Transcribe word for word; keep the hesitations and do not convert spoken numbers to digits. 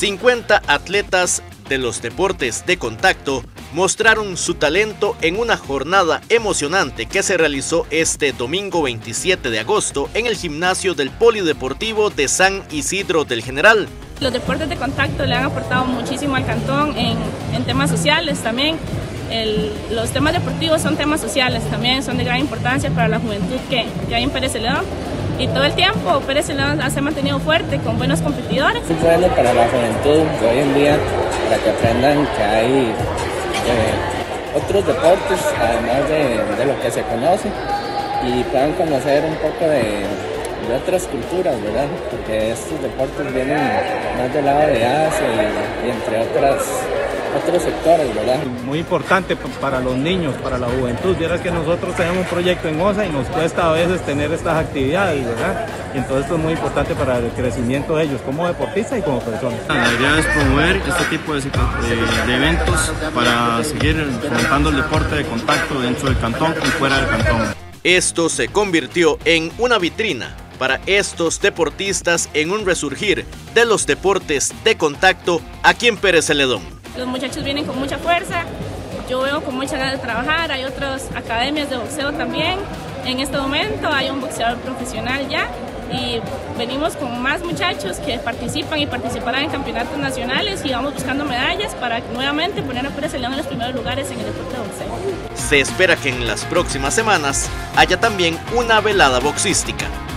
cincuenta atletas de los deportes de contacto mostraron su talento en una jornada emocionante que se realizó este domingo veintisiete de agosto en el gimnasio del Polideportivo de San Isidro del General. Los deportes de contacto le han aportado muchísimo al cantón en, en temas sociales también. El, los temas deportivos son temas sociales también, son de gran importancia para la juventud que, que hay en Pérez Celedón. Y todo el tiempo Pérez Celedón se ha mantenido fuerte con buenos competidores. Es bueno para la juventud de hoy en día, para que aprendan que hay eh, otros deportes además de, de lo que se conoce y puedan conocer un poco de, de otras culturas, ¿verdad? Porque estos deportes vienen más del lado de Asia y, y entre otras otros sectores, ¿verdad? Muy importante para los niños, para la juventud. Vieras que nosotros tenemos un proyecto en O S A y nos cuesta a veces tener estas actividades, ¿verdad? Y entonces esto es muy importante para el crecimiento de ellos como deportistas y como personas. La idea es promover este tipo de, de, de eventos para seguir fomentando el deporte de contacto dentro del cantón y fuera del cantón. Esto se convirtió en una vitrina para estos deportistas en un resurgir de los deportes de contacto aquí en Pérez Celedón. Los muchachos vienen con mucha fuerza, yo veo con mucha ganas de trabajar, hay otras academias de boxeo también. En este momento hay un boxeador profesional ya y venimos con más muchachos que participan y participarán en campeonatos nacionales y vamos buscando medallas para nuevamente poner a Pérez Celedón en los primeros lugares en el deporte de boxeo. Se espera que en las próximas semanas haya también una velada boxística.